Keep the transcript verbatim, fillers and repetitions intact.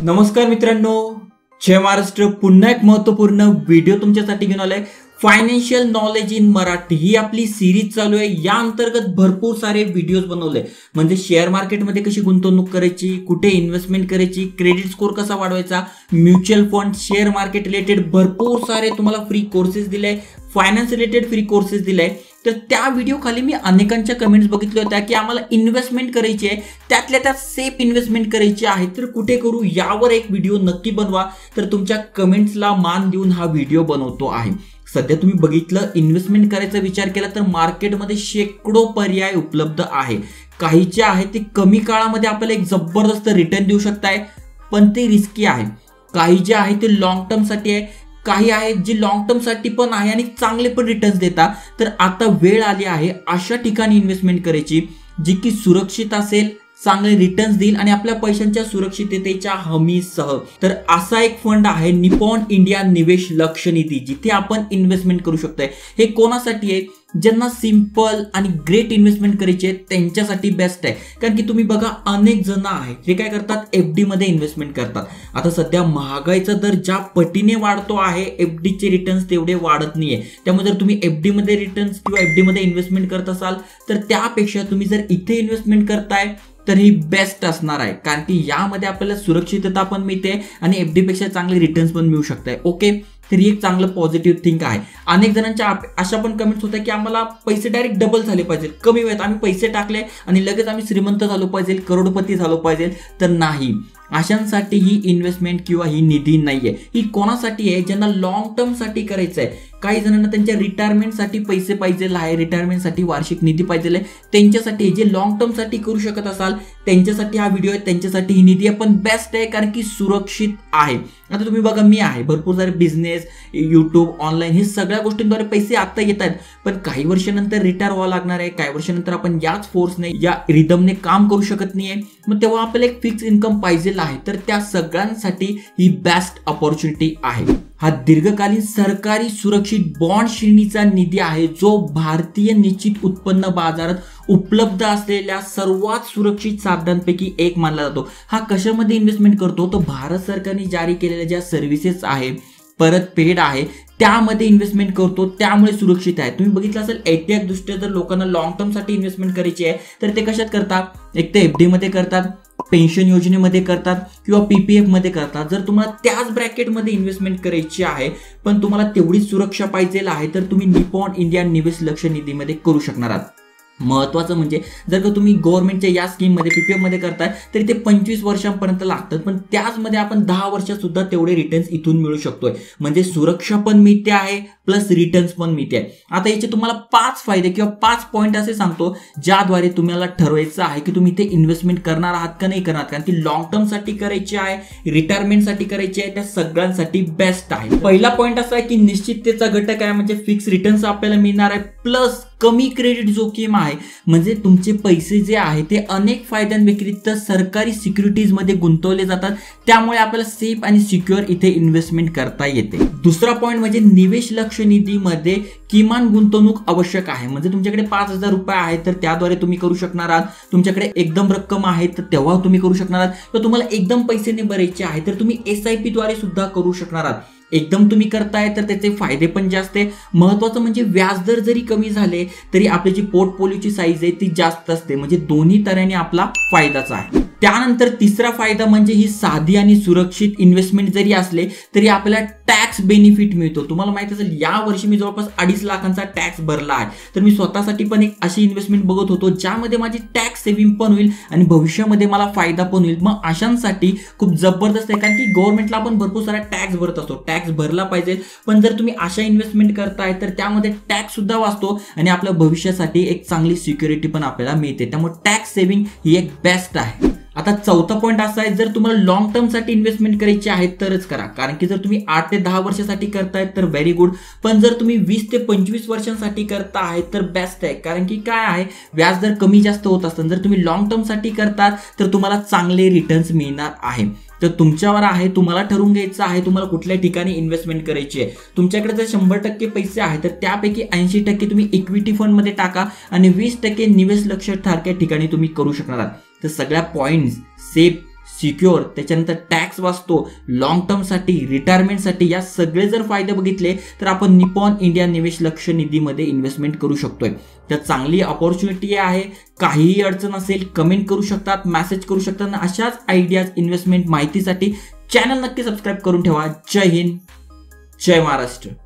नमस्कार मित्रांनो, जय महाराष्ट्र. पुन्हा एक महत्त्वपूर्ण व्हिडिओ तुमच्यासाठी घेऊन आलोय. फायनान्शियल नॉलेज इन मराठी ही आपली सिरीज चालू आहे. या अंतर्गत भरपूर सारे व्हिडिओज बनवले, म्हणजे शेअर मार्केटमध्ये कशी गुंतवणूक करायची, कुठे इन्व्हेस्टमेंट करायची, क्रेडिट स्कोर कसा वाढवायचा, mutual fund, share market related भरपूर सारे तुम्हाला फ्री कोर्सेस दिले, फायनान्स रिलेटेड फ्री कोर्सेस दिले. तर त्या व्हिडिओ खाली मी अनेकांच्या कमेंट्स बघितल्या होत्या की आम्हाला इन्व्हेस्टमेंट करायची आहे, त्यातल्या त्यात सेफ इन्व्हेस्टमेंट करायची आहे, तर कुठे करू यावर एक व्हिडिओ नक्की बनवा. तर तुमच्या कमेंट्सला मान देऊन हा व्हिडिओ बनवतो आहे. सध्या तुम्ही बघितलं, इन्व्हेस्टमेंट करायचा विचार केला तर मार्केटमध्ये शेकडो पर्याय उपलब्ध आहे. काही जे आहे ते कमी काळामध्ये आपल्याला एक जबरदस्त रिटर्न देऊ शकताय, पण ते रिस्की आहे. काही जे आहे ते लॉंग टर्म साठी आहे, काही आहेत जे लॉंग टर्म साठी पण आहे आणि चांगले पण रिटर्न्स देतात. तर आता वेळ आली आहे अशा ठिकाणी इन्व्हेस्टमेंट करायची जी की सुरक्षित असेल, चांगले रिटर्न्स देईल आणि आपल्या पैशांच्या सुरक्षिततेच्या हमीसह. तर असा एक फंड आहे निपॉन इंडिया निवेश लक्ष निधी, जिथे आपण इन्व्हेस्टमेंट करू शकतोय. हे कोणासाठी आहे? ज्यांना सिंपल आणि ग्रेट इन्व्हेस्टमेंट करायची आहे त्यांच्यासाठी बेस्ट आहे. कारण की तुम्ही बघा, अनेक जण आहेत जे काय करतात, एफडी मध्ये इन्व्हेस्टमेंट करतात. आता सध्या महागाईचा दर ज्या पटीने वाढतो आहे, एफडी चे रिटर्न्स तेवढे वाढत नाहीये. त्यामुळे जर तुम्ही एफडी मध्ये रिटर्न्स किंवा एफडी मध्ये इन्व्हेस्टमेंट करत असाल तर त्यापेक्षा तुम्ही जर इथे इन्व्हेस्टमेंट करताय तर ही बेस्ट असणार आहे. कारण की यामध्ये आपल्याला सुरक्षितता पण मिळते आणि एफडी पेक्षा चांगले रिटर्न्स पण मिळू शकतात. ओके, तर ही एक चांगलं पॉझिटिव्ह थिंक आहे. अनेक जणांच्या अशा पण कमेंट्स होत्या की आम्हाला पैसे डायरेक्ट डबल झाले पाहिजे, कमी वेळात आम्ही पैसे टाकले आणि लगेच आम्ही श्रीमंत झालो पाहिजे, करोडपती झालो पाहिजे. तर नाही, अशांसाठी ही इन्व्हेस्टमेंट किंवा ही निधी नाहीये. ही कोणासाठी आहे? ज्यांना लॉंग टर्म साठी करायचं आहे. काही जणांना त्यांच्या रिटायरमेंटसाठी पैसे पाहिजे आहे, रिटायरमेंटसाठी वार्षिक निधी पाहिजे आहे, त्यांच्यासाठी जे लॉंग टर्म साठी करू शकत असाल त्यांच्यासाठी हा व्हिडिओ आहे. त्यांच्यासाठी ही निधी आहे, पण बेस्ट आहे कारण की सुरक्षित आहे. आता तुम्ही बघा, मी आहे भरपूर सारे बिझनेस, युट्यूब, ऑनलाईन, हे सगळ्या गोष्टींद्वारे पैसे आता येत आहेत, पण काही वर्षानंतर रिटायर व्हावं लागणार आहे. काही वर्षानंतर आपण याच फोर्सने, या रिदमने काम करू शकत नाहीये. मग तेव्हा आपल्याला एक फिक्स इन्कम पाहिजे आहे. तर त्या सगळ्यांसाठी ही बेस्ट अपॉर्च्युनिटी आहे. हा दीर्घकालीन सरकारी सुरक्षित बॉन्ड श्रेणीचा निधी आहे, जो भारतीय निश्चित उत्पन्न बाजारात उपलब्ध असलेल्या सर्वात सुरक्षित साधनांपैकी एक मानला जातो. हा कशामध्ये इन्व्हेस्टमेंट करतो? तो भारत सरकारने जारी केलेल्या ज्या सर्व्हिसेस आहे, परतफेड आहे, त्यामध्ये इन्व्हेस्टमेंट करतो, त्यामुळे सुरक्षित आहे. तुम्ही बघितलं असेल, ऐतिहासिक दृष्ट्या जर लोकांना लॉंग टर्म साठी इन्व्हेस्टमेंट करायची आहे तर ते कशात करतात? एक तर एफडी मध्ये करतात, पेन्शन योजनेमध्ये करतात किंवा पीपीएफ मध्ये करतात. जर तुम्हाला त्याच ब्रॅकेटमध्ये इन्व्हेस्टमेंट करायची आहे पण तुम्हाला तेवढीच सुरक्षा पाहिजे आहे तर तुम्ही निपॉन इंडिया निवेश लक्ष निधीमध्ये करू शकणार आहात. महत्वाचं म्हणजे जर का तुम्ही गव्हर्नमेंटच्या या स्कीम मध्ये पीपीएफ मध्ये करताय तरी ते पंचवीस वर्षांपर्यंत लागतात, पण त्याचमध्ये आपण दहा वर्षात सुद्धा तेवढे रिटर्न्स इथून मिळू शकतोय. म्हणजे सुरक्षा पण मिळते आहे प्लस रिटर्न्स पण मिळते आहे. आता याचे तुम्हाला पाच फायदे किंवा पाच पॉईंट असे सांगतो ज्याद्वारे तुम्हाला ठरवायचं आहे की तुम्ही इथे इन्व्हेस्टमेंट करणार आहात का नाही करणार. कारण की लॉंग टर्म साठी करायची आहे, रिटायरमेंटसाठी करायची आहे, त्या सगळ्यांसाठी बेस्ट आहे. पहिला पॉईंट असा आहे की निश्चिततेचा घटक आहे, म्हणजे फिक्स रिटर्न्स आपल्याला मिळणार आहे, प्लस कमी क्रेडिट जोखीम आहे. म्हणजे तुमचे पैसे जे आहे ते अनेक फायद्यांव्यतिरिक्त सरकारी सिक्युरिटीज मध्ये गुंतवले जातात, त्यामुळे आपल्याला सेफ आणि सिक्युअर इथे इन्व्हेस्टमेंट करता येते. दुसरा पॉईंट म्हणजे निवेश लक्ष निधीमध्ये किमान गुंतवणूक आवश्यक आहे. म्हणजे तुमच्याकडे पाच हजार रुपये आहेत तर त्याद्वारे तुम्ही करू शकणार आहात. तुमच्याकडे एकदम रक्कम आहे तर तेव्हा तुम्ही करू शकणार आहात. तर तुम्हाला एकदम पैसे भरायचे आहे तर तुम्ही एस आय पी द्वारे सुद्धा करू शकणार आहात. एकदम तुम्ही करताय तर त्याचे फायदे पण जास्त आहे. महत्वाचं म्हणजे व्याजदर जरी कमी झाले तरी आपली जी पोर्टफोलिओची साईज आहे ती जास्त असते. म्हणजे दोन्ही तऱ्हेने आपला फायदाच आहे. त्यानंतर तिसरा फायदा म्हणजे ही साधी आणि सुरक्षित इन्व्हेस्टमेंट जरी असले तरी आपल्याला टॅक्स बेनिफिट मिळतो. तुम्हाला माहित असेल, या वर्षी मी जवळपास अडीच लाखांचा टॅक्स भरला आहे. तर मी स्वतःसाठी पण एक अशी इन्व्हेस्टमेंट बघत होतो ज्यामध्ये माझी टॅक्स सेव्हिंग पण होईल आणि भविष्यामध्ये मला फायदा पण होईल. मग अशांसाठी खूप जबरदस्त आहे, कारण की गव्हर्नमेंटला आपण भरपूर सारा टॅक्स भरत असतो, टॅक्स भरला पाहिजे. पण जर तुम्ही अशा इन्व्हेस्टमेंट करताय तर त्यामध्ये टॅक्स सुद्धा वाचतो आणि आपल्या भविष्यासाठी एक चांगली सिक्युरिटी पण आपल्याला मिळते. त्यामुळे टॅक्स सेव्हिंग ही एक बेस्ट आहे. आता चौथा पॉईंट असा आहे, जर तुम्हाला लॉंग टर्म साठी इन्व्हेस्टमेंट करायची आहे तरच करा. कारण की जर तुम्ही आठ ते दहा वर्षासाठी करताय तर व्हेरी गुड, पण जर तुम्ही वीस ते पंचवीस वर्षांसाठी करता आहे तर बेस्ट आहे. कारण की काय आहे, व्याज दर कमी जास्त होत असतात. जर तुम्ही लॉंग टर्म साठी करतात तर तुम्हाला चांगले रिटर्न्स मिळणार आहे. तर तुमच्यावर आहे, तुम्हाला ठरवून घ्यायचं आहे तुम्हाला कुठल्या ठिकाणी इन्व्हेस्टमेंट करायची आहे. तुमच्याकडे जर शंभर टक्के पैसे आहेत तर त्यापैकी ऐंशी टक्के तुम्ही इक्विटी फंड मध्ये टाका आणि वीस टक्के निवेश लक्ष सारख्या ठिकाणी तुम्ही करू शकणार आहात. तर सगळ्या पॉइंट्स सेफ सिक्युअर, त्याच्यानंतर टॅक्स वाचतो, लॉंग टर्मसाठी, रिटायरमेंटसाठी, या सगळे जर फायदे बघितले तर आपण निपॉन इंडिया निवेश लक्ष्य निधीमध्ये इन्व्हेस्टमेंट करू शकतोय. तर चांगली अपॉर्च्युनिटी आहे. काहीही अडचण असेल कमेंट करू शकतात, मेसेज करू शकतात. अशाच आयडियाज इन्व्हेस्टमेंट माहितीसाठी चॅनल नक्की सबस्क्राईब करून ठेवा. जय हिंद, जय महाराष्ट्र.